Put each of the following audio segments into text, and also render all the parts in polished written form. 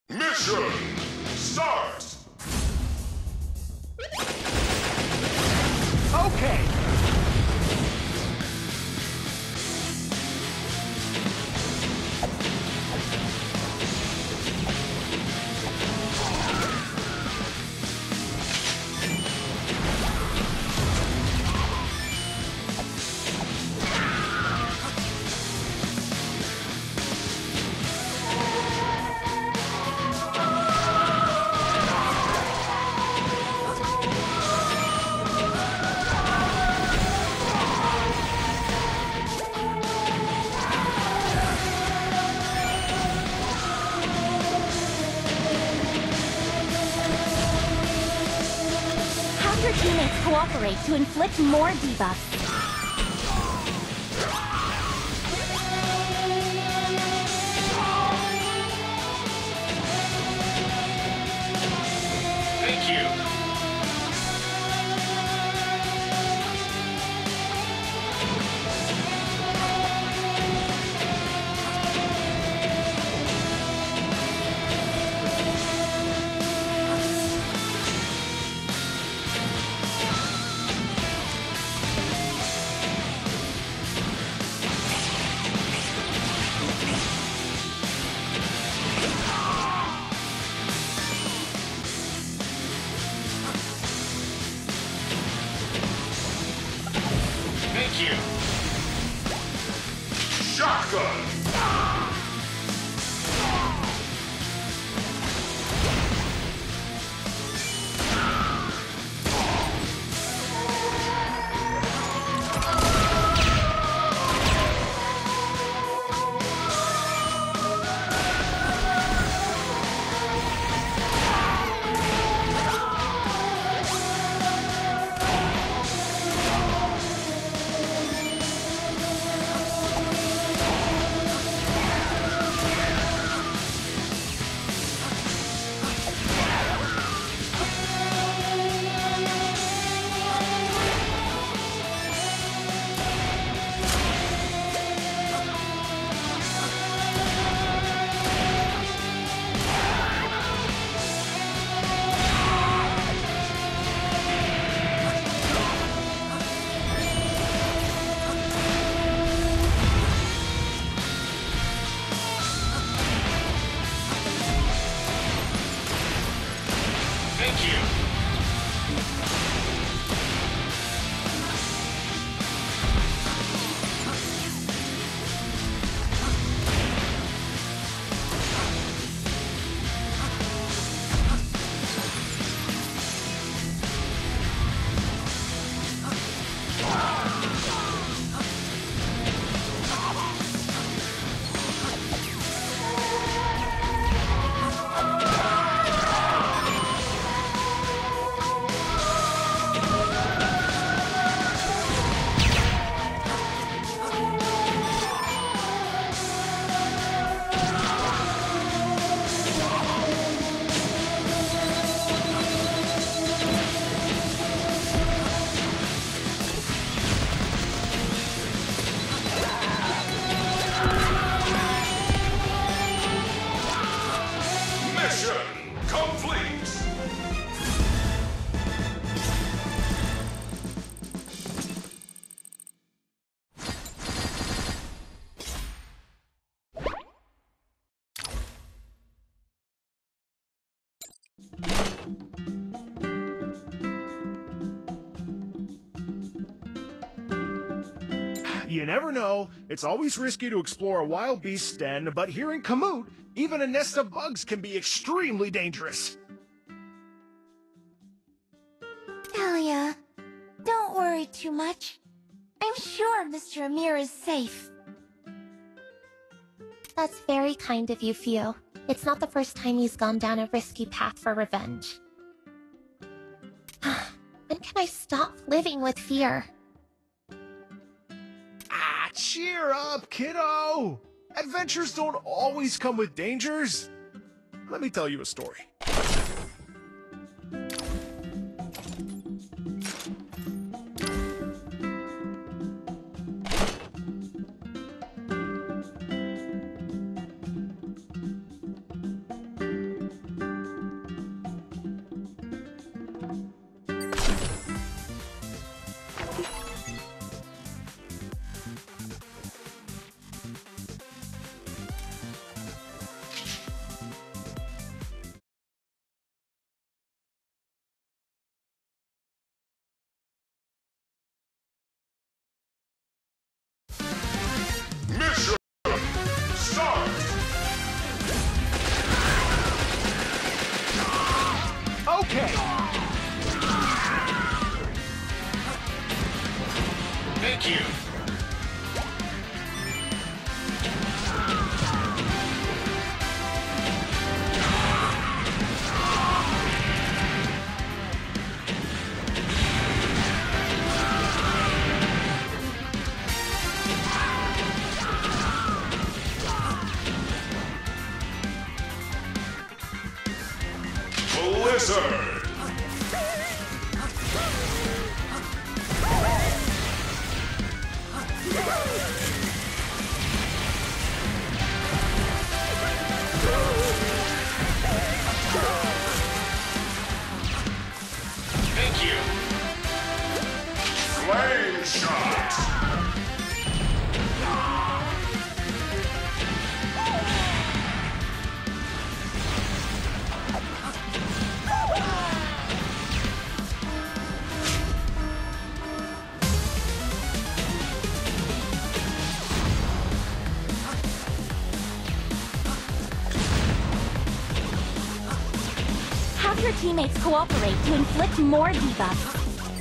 Mission start! Okay. Have your teammates cooperate to inflict more debuffs. Thank you. Thank you. Shotgun! Thank you. Mission complete! You never know. It's always risky to explore a wild beast's den, but here in Kamut, even a nest of bugs can be extremely dangerous. Dahlia, don't worry too much. I'm sure Mr. Amir is safe. That's very kind of you, Fio. It's not the first time he's gone down a risky path for revenge. When can I stop living with fear? Cheer up, kiddo! Adventures don't always come with dangers. Let me tell you a story. Thank you. Blizzard! Thank you. Flame shot! Have your teammates cooperate to inflict more debuffs.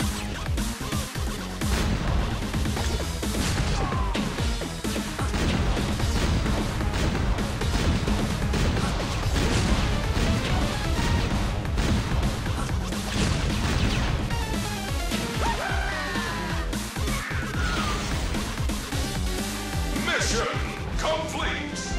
Mission complete!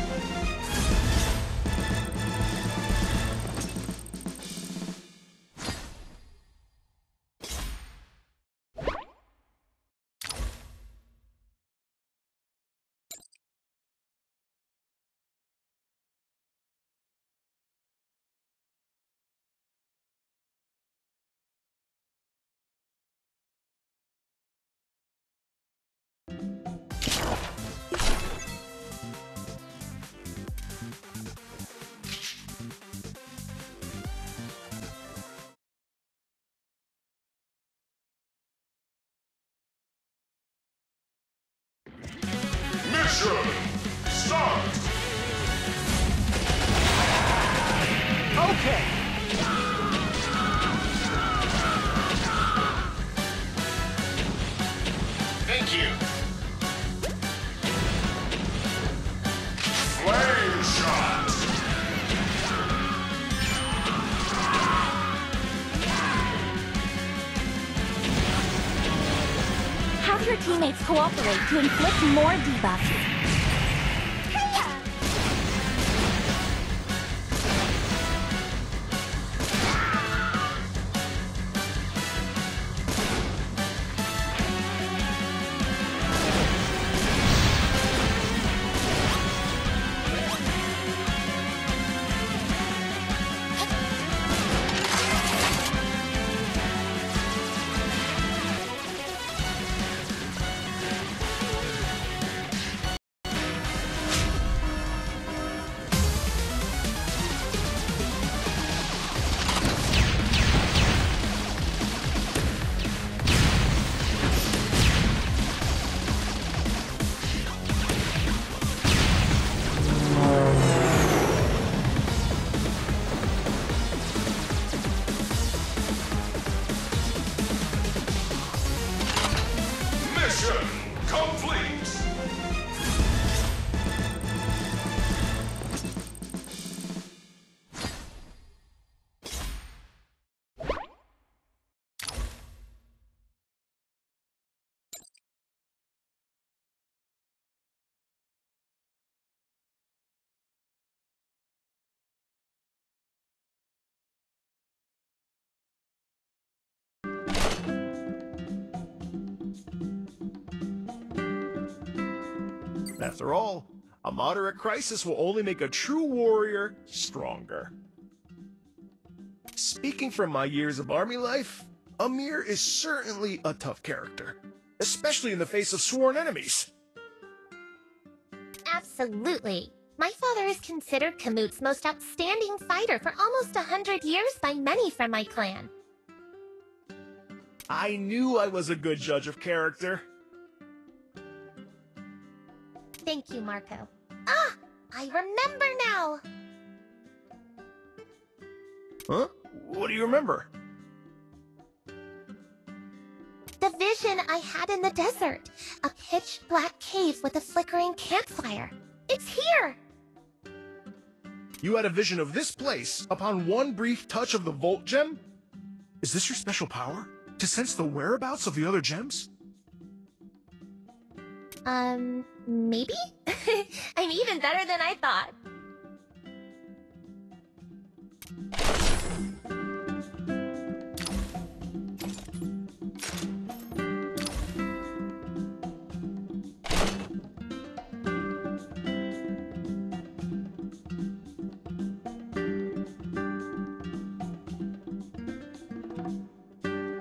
Mission start! Okay. Thank you. Flame shot! Have your teammates cooperate to inflict more debuffs. Mission complete! After all, a moderate crisis will only make a true warrior stronger. Speaking from my years of army life, Amir is certainly a tough character, especially in the face of sworn enemies. Absolutely. My father is considered Kamut's most outstanding fighter for almost 100 years by many from my clan. I knew I was a good judge of character. Thank you, Marco. Ah! I remember now! Huh? What do you remember? The vision I had in the desert. A pitch black cave with a flickering campfire. It's here! You had a vision of this place upon one brief touch of the Volt Gem? Is this your special power? To sense the whereabouts of the other gems? Maybe? I'm even better than I thought.